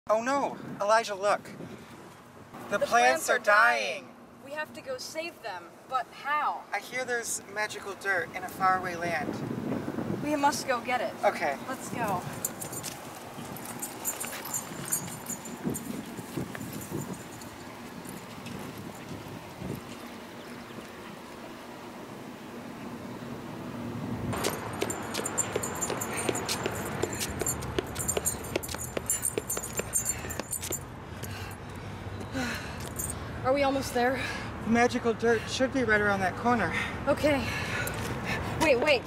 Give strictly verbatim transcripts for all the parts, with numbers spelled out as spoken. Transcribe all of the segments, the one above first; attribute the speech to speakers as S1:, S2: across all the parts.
S1: Oh no! Elijah, look! The,
S2: The
S1: plants,
S2: plants
S1: are,
S2: are
S1: dying.
S2: dying! We have to go save them, but how?
S1: I hear there's magical dirt in a faraway land.
S2: We must go get it.
S1: Okay.
S2: Let's go. Are we almost there?
S1: The magical dirt should be right around that corner.
S2: Okay. Wait, wait.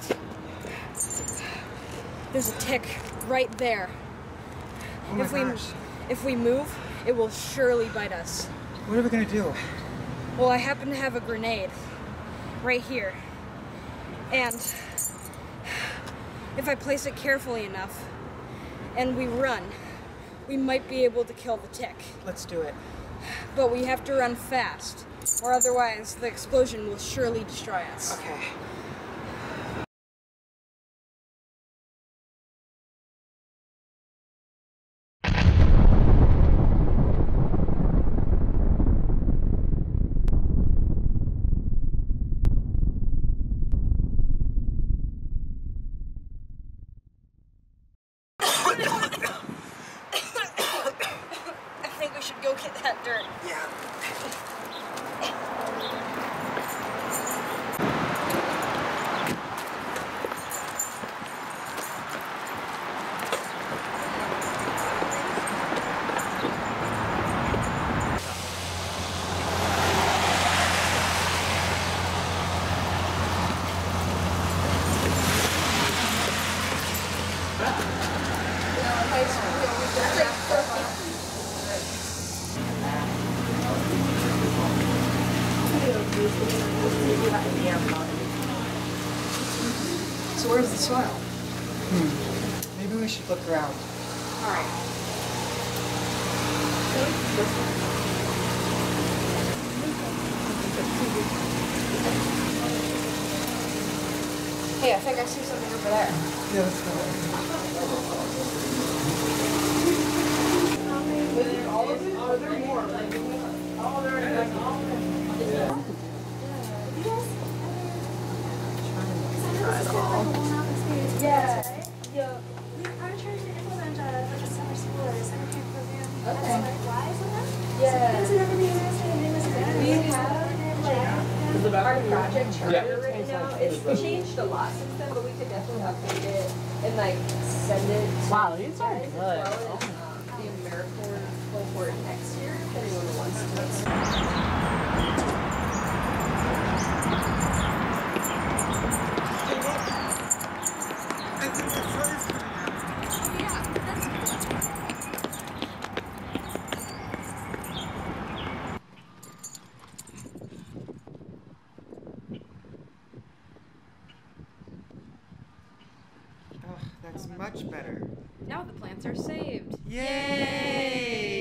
S2: There's a tick right there.
S1: Oh my
S2: if we
S1: gosh.
S2: if we move, it will surely bite us.
S1: What are we gonna do?
S2: Well, I happen to have a grenade right here. And if I place it carefully enough and we run, we might be able to kill the tick.
S1: Let's do it.
S2: But we have to run fast, or otherwise the explosion will surely destroy us.
S1: Okay.
S2: I think we should go get that dirt.
S1: Yeah.
S2: So where's the soil?
S1: Hmm. Maybe we should look around.
S2: All right. Hey, I think I see something over there.
S1: Yeah, let's go.
S2: All of it? Are there more? Oh, there are.
S3: Yeah. Yeah. We are trying to implement a, like a summer school or a summer camp program.
S2: Okay.
S3: That's like wise with us.
S2: Yeah.
S3: It's another university and it was better.
S2: We have
S3: like,
S2: our project charter
S4: Yeah.
S2: right now. It's changed a lot since then, but we could definitely update it and like send it to
S4: Wow, these are
S2: you guys
S4: good.
S2: as well as um, the AmeriCorps cohort next year, if anyone wants to.
S1: I think the sun is coming out.
S3: oh yeah, that's good.
S1: Oh, that's much better.
S2: Now the plants are saved.
S1: Yay!